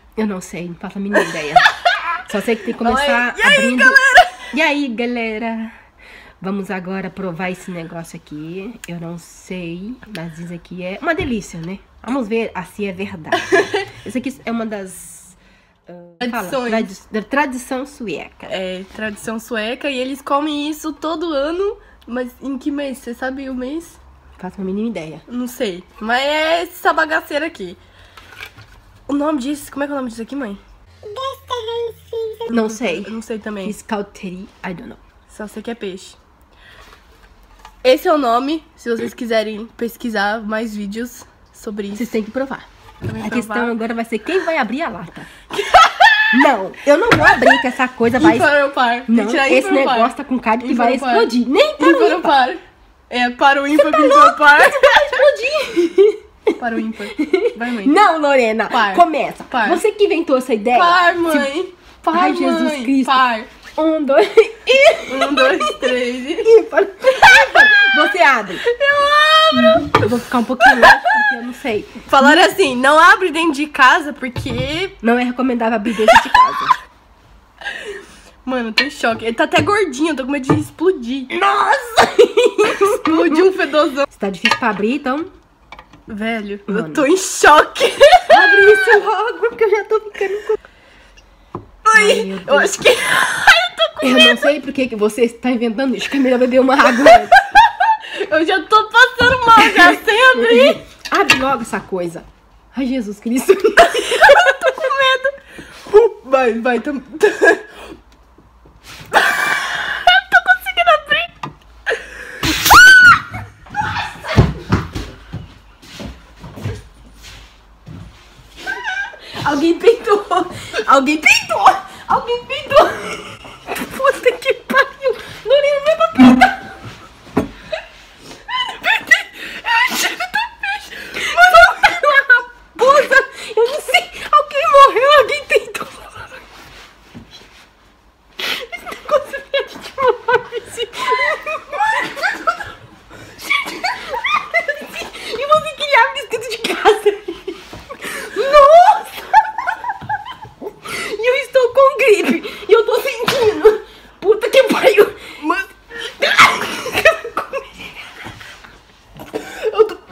Eu não sei, não faço a mínima ideia. Só sei que tem que começar E aí, abrindo... galera? E aí, galera? Vamos agora provar esse negócio aqui. Eu não sei, mas diz aqui é uma delícia, né? Vamos ver se é verdade. Isso aqui é uma das... tradição sueca. É, tradição sueca. E eles comem isso todo ano. Mas em que mês? Você sabe o mês? Faço uma mínima ideia. Não sei. Mas é essa bagaceira aqui. O nome disso... Como é que é o nome disso aqui, mãe? Não sei. Eu não sei também. Escalteri, I don't know. Só sei que é peixe. Esse é o nome, se vocês quiserem pesquisar mais vídeos sobre isso. Vocês têm que provar. Também A questão provar. agora vai ser quem vai abrir a lata. Não, eu não vou abrir, que essa coisa vai... Ímpar ou par? Não, Tirar esse ímpar ou par? negócio tá com cara que Ímpar vai ou par? explodir. Nem para o Ímpar ou ímpar. par? É, para o ímpar, ímpar ou par? Explodir. Para o ímpar. Vai, mãe. Não, Lorena, Par. começa. Par. Você que inventou essa ideia. Par, mãe. Par, Ai, Jesus mãe. Cristo. Par. 1, 2 e... 1, 2, 3 e... ímpar. Você abre. Eu abro. Eu vou ficar um pouquinho longe porque eu não sei. Falaram assim, não abre dentro de casa porque... Não é recomendável abrir dentro de casa. Mano, eu tô em choque. Ele tá até gordinho, eu tô com medo de explodir. Nossa! Explodir um fedozão. Tá difícil pra abrir, então... Velho, Mano. eu tô em choque. Abre isso logo, porque eu já tô ficando com... Ai, meu Eu Deus. acho que... Ai, eu tô com Eu medo. não sei por que você está inventando isso. Camila beber uma água antes. Eu já tô passando mal já, sem abrir. Abre logo essa coisa. Ai, Jesus Cristo. Eu tô com medo. Vai, vai. Eu tô conseguindo abrir. Alguém peitou. Alguém peitou. Alguém peitou. Puta que pariu. Lorena, vai pra peitar. Raposa, eu não sei. Alguém morreu, alguém tentou. Esse negócio é de morrer. E você queria abrir dentro de casa. Nossa! E eu estou com gripe. E eu tô sentindo. Puta que pariu. Mas... Eu tô...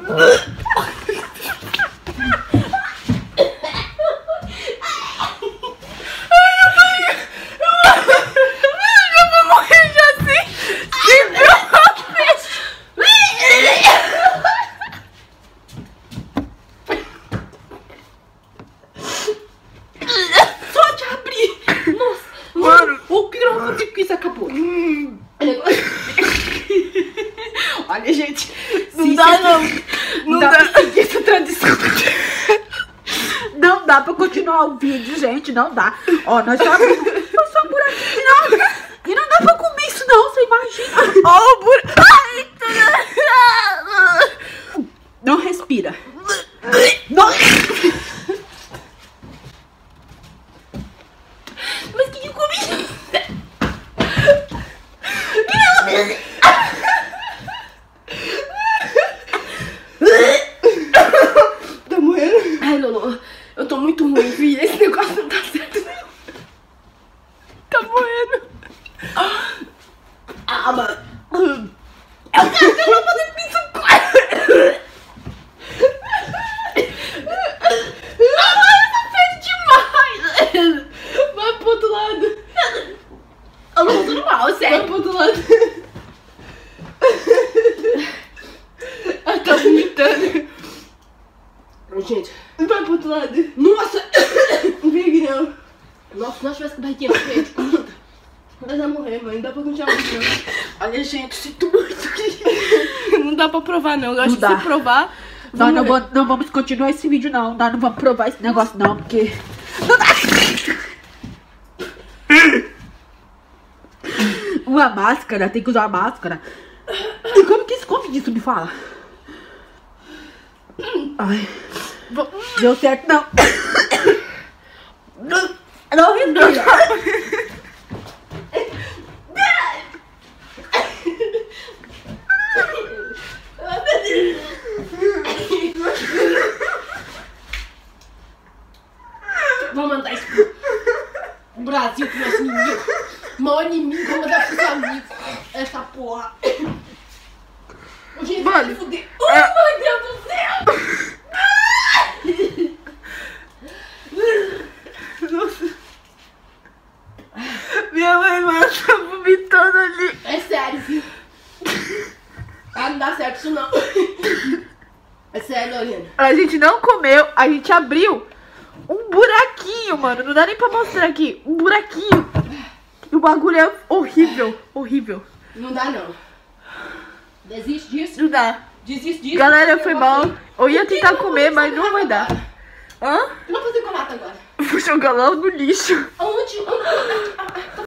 Eu vou morrer já assim. Só de abrir. Nossa. Mano. O que eu não consigo que isso acabou. Olha, gente. Não dá, não. Não dá. pra seguir essa tradição. Não dá pra continuar o vídeo, gente. Não dá. Ó, nós só abrimos. Foi só por aqui, não. E não dá pra comer isso, não. Você imagina. Ó, o buraco. Não respira. Não. Mas que eu comi? Tá morrendo? Ai, Lolo, eu tô muito ruim, filha. Esse negócio não tá certo. Tá morrendo. Ah, mano. Eu vou fazer isso. Demais. Vai pro outro lado. Eu não tô tudo mal, Vai sério. pro outro lado. Ela tá vomitando. Gente, Vai pro outro lado. nossa. Não vem aqui não. Nossa, se nós tivesse com barriguinha na frente, conta. Mas vai morrer, mãe. Não dá pra continuar muito. Olha, gente, sinto muito aqui. Não dá pra provar, não. Eu acho Não que dá. se provar... Nós não, morrer. não vamos continuar esse vídeo, não. Nós não vamos provar esse negócio, não, porque... Não dá. Uma máscara, tem que usar máscara. E como que esconde disso, me fala? Ai, deu certo, não. Não respira. Vou mandar isso pro Brasil, pro nosso inimigo. O maior inimigo, vou mandar pros amigos. Essa porra. O gente vai se fuder. Meu Deus do céu! Nossa. Minha mãe, mano, tá vomitando ali. É sério, viu? Ah, não dá certo isso não. É sério, Lorena. A gente não comeu, a gente abriu um buraquinho, mano. Não dá nem pra mostrar aqui. Um buraquinho. E o bagulho é horrível, horrível. Não dá não. Desiste disso. Não dá. Desiste disso. Galera, foi mal. Eu ia tentar comer, mas não vai dar. Hã? O que eu vou fazer com a lata agora? Vou jogar lá no lixo. Aonde? Tá